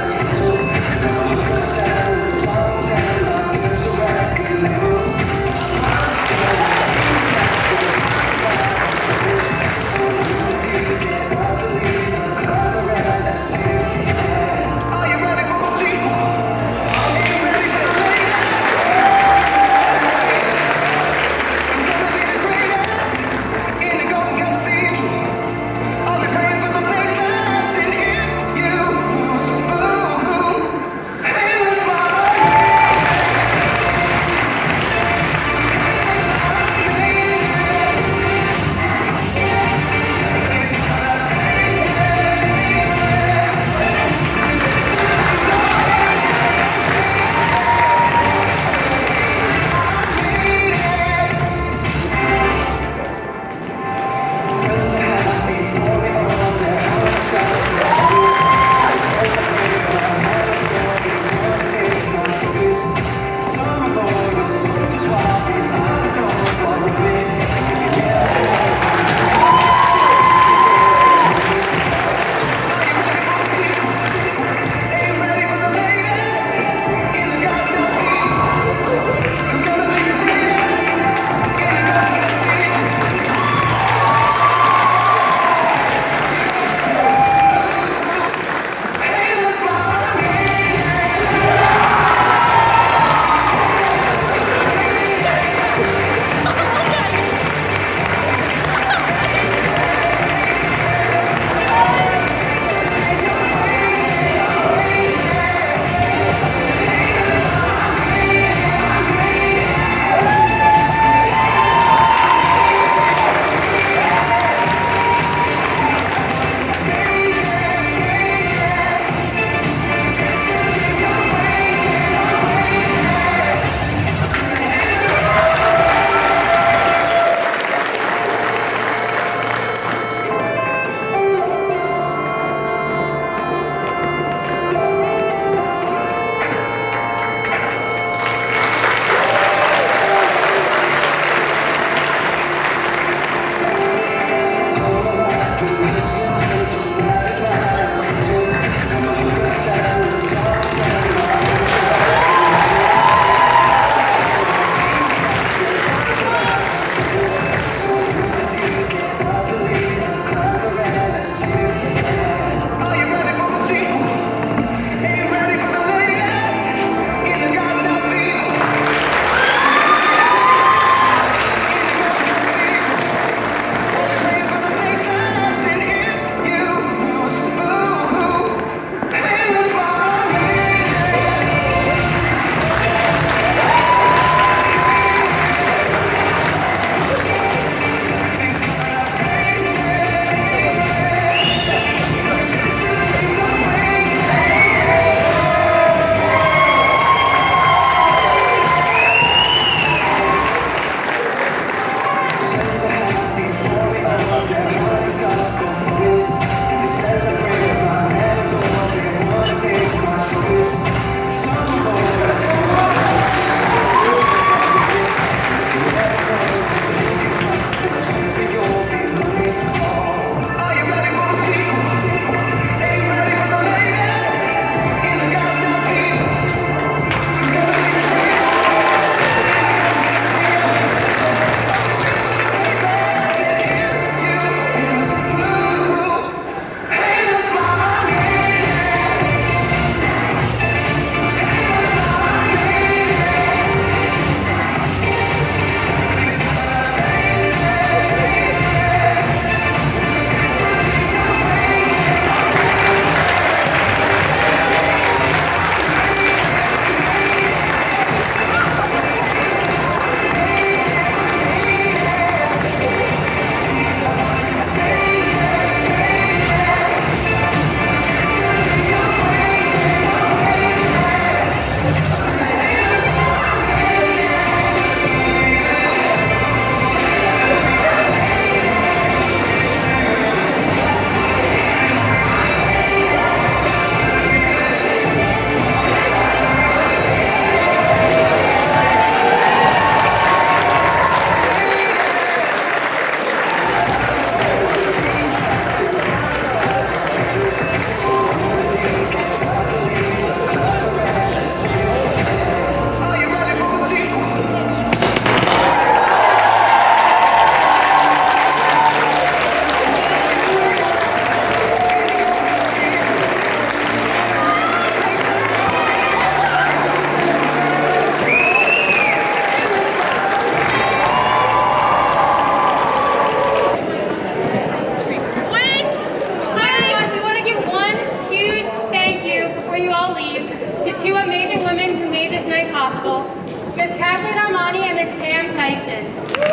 Tyson.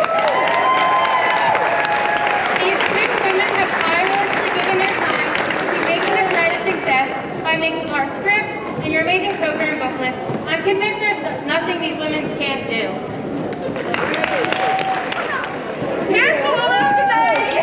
These two women have tirelessly given their time to making this night a success by making our scripts and your amazing program booklets. I'm convinced there's nothing these women can't do. Here's the woman of the day!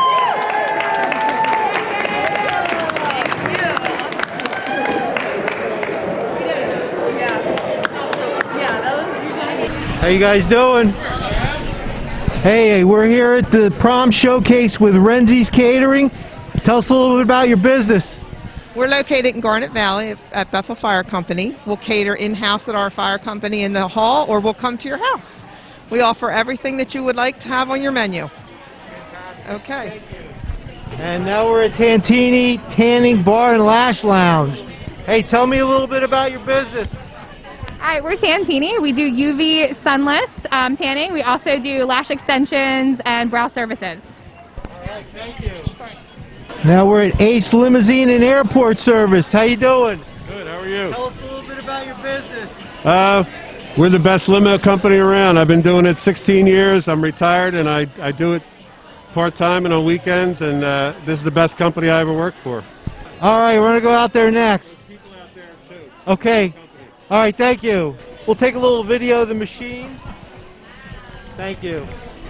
How you guys doing? Hey, we're here at the prom showcase with Renzi's Catering. Tell us a little bit about your business. We're located in Garnet Valley at Bethel Fire Company. We'll cater in-house at our fire company in the hall, or we'll come to your house. We offer everything that you would like to have on your menu. Okay. And now we're at Tantini Tanning Bar and Lash Lounge. Hey, tell me a little bit about your business. Hi, we're Tantini. We do U V sunless um, tanning. We also do lash extensions and brow services. All right, thank you. Now we're at Ace Limousine and Airport Service. How you doing? Good, how are you? Tell us a little bit about your business. Uh, we're the best limo company around. I've been doing it sixteen years. I'm retired, and I, I do it part-time and on weekends, and uh, this is the best company I ever worked for. All right, we're going to go out there next. Okay. All right, thank you. We'll take a little video of the machine. Thank you.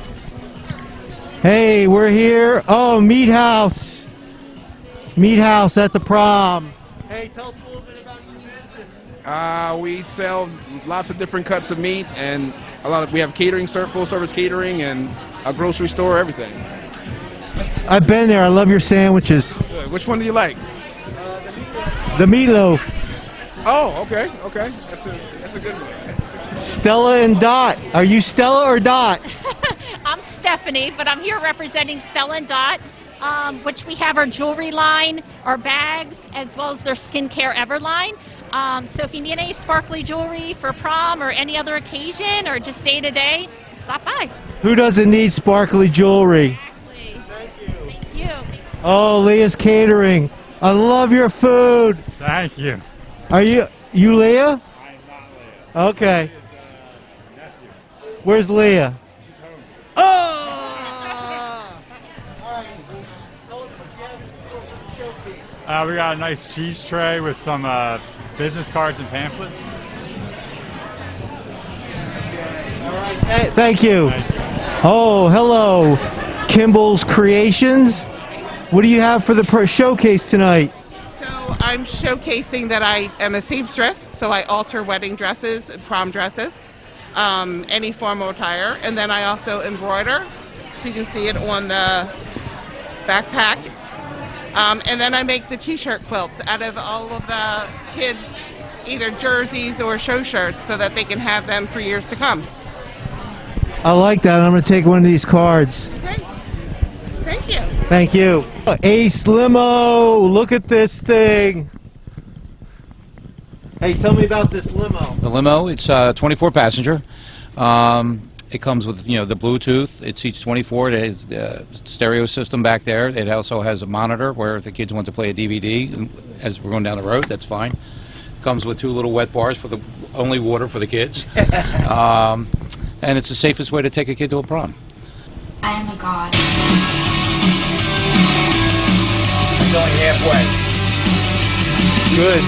Hey, we're here. Oh, Meat House. Meat House at the prom. Hey, tell us a little bit about your business. Uh, we sell lots of different cuts of meat, and a lot of, we have catering, full service catering, and a grocery store, everything. I've been there. I love your sandwiches. Good. Which one do you like? The meatloaf. Oh, okay, okay. That's a that's a good one. Stella and Dot. Are you Stella or Dot? I'm Stephanie, but I'm here representing Stella and Dot, um, which we have our jewelry line, our bags, as well as their skincare ever line. Um, so if you need any sparkly jewelry for prom or any other occasion or just day to day, stop by. Who doesn't need sparkly jewelry? Exactly. Thank you. Thank you. Oh, Leah's Catering. I love your food. Thank you. Are you you Leah? I'm not Leah. Okay. She is, uh, nephew. Where's Leah? She's home. Oh! All right. Tell us what you have in store for the showcase. Uh, we got a nice cheese tray with some uh, business cards and pamphlets. All right. Th thank you. Thank you. Oh, hello, Kimball's Creations. What do you have for the pro showcase tonight? So I'm showcasing that I am a seamstress, so I alter wedding dresses and prom dresses, um, any formal attire, and then I also embroider, so you can see it on the backpack. Um, and then I make the t-shirt quilts out of all of the kids' either jerseys or show shirts so that they can have them for years to come. I like that. I'm going to take one of these cards. Okay. Thank you. Thank you. Ace Limo, look at this thing. Hey, tell me about this limo. The limo, it's uh, twenty-four passenger. Um, it comes with, you know, the Bluetooth. It seats twenty-four. It has the stereo system back there. It also has a monitor where if the kids want to play a D V D as we're going down the road, that's fine. It comes with two little wet bars for the only water for the kids. um, and it's the safest way to take a kid to a prom. I am a god. It's only halfway. Good.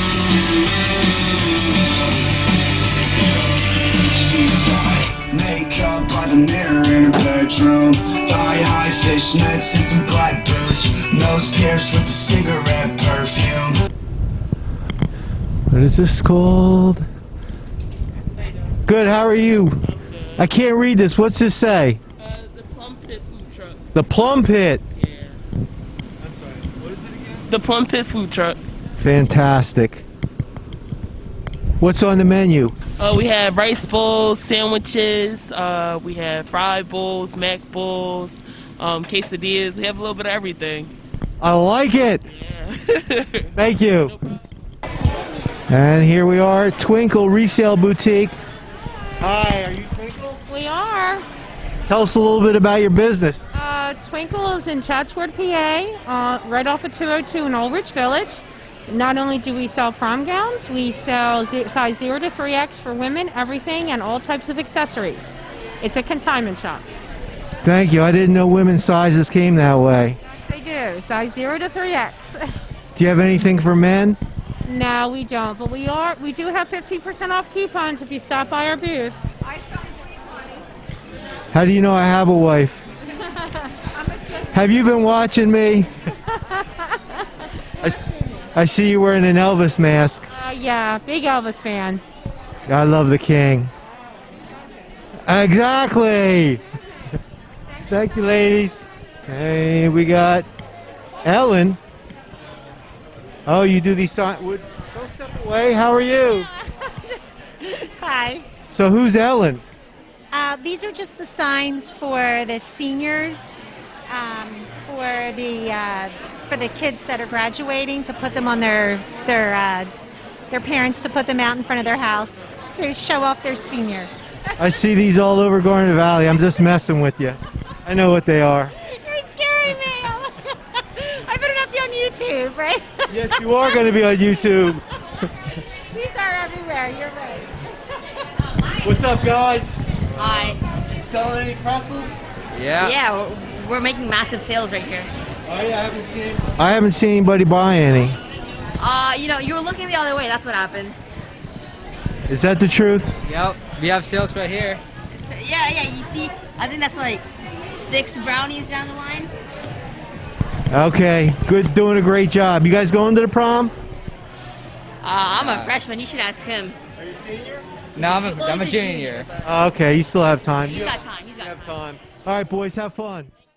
She's got makeup by the mirror in her bedroom, thigh-high fishnets and some black boots, nose pierced with the cigarette perfume. What is this called? Good, how are you? I can't read this. What's this say? Uh, the Plum Pit food truck. The Plum Pit. Yeah. I'm sorry. What is it again? The Plum Pit food truck. Fantastic. What's on the menu? Uh, we have rice bowls, sandwiches. Uh, we have fried bowls, mac bowls, um, quesadillas. We have a little bit of everything. I like it. Yeah. Thank you. And here we are at Twinkle Resale Boutique. Hi, are you Twinkle? We are. Tell us a little bit about your business. Uh, Twinkle is in Chatsworth, P A, uh, right off of two oh two in Old Rich Village. Not only do we sell prom gowns, we sell z size zero to three X for women, everything, and all types of accessories. It's a consignment shop. Thank you. I didn't know women's sizes came that way. They do, size zero to three X. Do you have anything for men? No, we don't, but we are. We do have fifteen percent off coupons if you stop by our booth. How do you know I have a wife? Have you been watching me? I, s- I see you wearing an Elvis mask. Uh, yeah, big Elvis fan. I love the king. Exactly. Thank you, ladies. Okay, we got Ellen. Oh, you do these signs. Don't step away. How are you? Hi. So who's Ellen? Uh, these are just the signs for the seniors, um, for the uh, for the kids that are graduating, to put them on their their uh, their parents to put them out in front of their house to show off their senior. I see these all over Garnet Valley. I'm just messing with you. I know what they are. You're scaring me. I better not be on YouTube, right? Yes, you are going to be on YouTube. These are everywhere. You're right. What's up, guys? Hi. Selling any pretzels? Yeah. Yeah, we're, we're making massive sales right here. Oh yeah, I haven't seen. I haven't seen anybody buy any. Uh, you know, you were looking the other way. That's what happened. Is that the truth? Yep. We have sales right here. So, yeah, yeah. You see, I think that's like six brownies down the line. Okay, good, doing a great job. You guys going to the prom? Uh, I'm a freshman. You should ask him. Are you senior? No, I'm a, I'm a junior. Okay, you still have time. He's got time. He's got time. time. All right, boys, have fun.